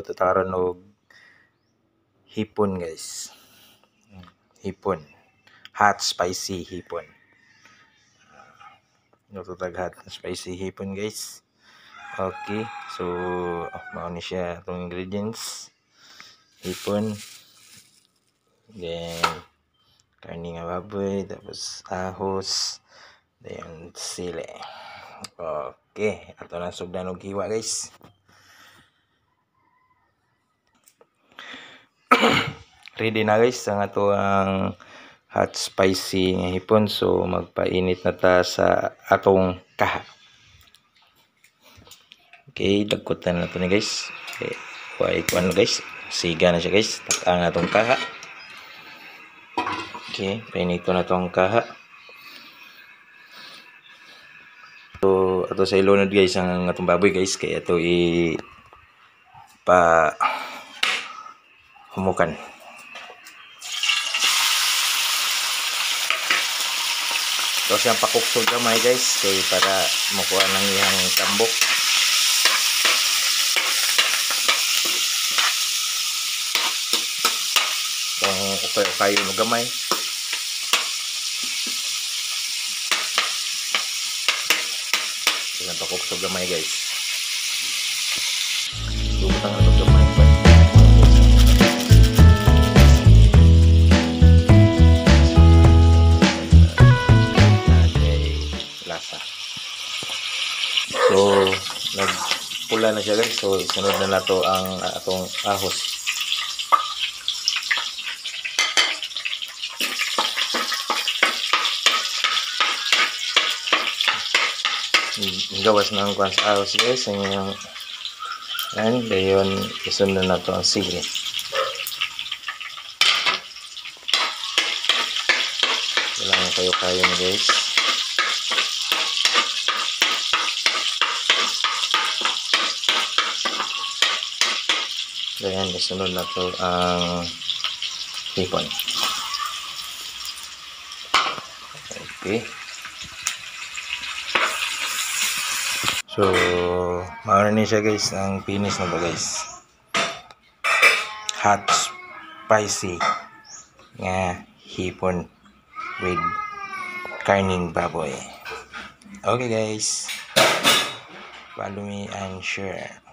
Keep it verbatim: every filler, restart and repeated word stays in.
magluto taron og hipon guys. Hipon. Hot spicy hipon. Luto tag hot spicy hipon guys. Okay, so mao ni siya itong ingredients. Hipon. Then karni nga baboy, tapos ahos, then sili. Okay, ato na sugdan og hiwa guys. Ready na guys ang ato ang hot spicy nga hipon. So magpainit na ta sa atong kaha. Okay, dagkutan na to ni guys. Okay, kuha ikuan guys. Siga na siya guys. Tak-ang atong kaha. Okay, painito na tong kaha. So ato sa ilunod guys ang atong baboy guys, kaya ato i pa humukan. So siyang pakuksog gamay guys, kay para makuha ng iyang tambok. Kung ukay-ukayo mo gamay. Siyang pakuksog gamay guys. Sumutang atong gamay pa. So, nagpula na siya guys. So, sunod na nato ang uh, atong ahos. Gawas na ang kwan sa ahos guys. Ang and dayon isunod na nato ang sili. Kailangan kayo-kayo na guys. Then, isunod na to ang hipon. Okay. So, mauna ni siya guys. Ang finish na ba guys? Hot spicy nga hipon with karning baboy. Okay guys. Follow me and share.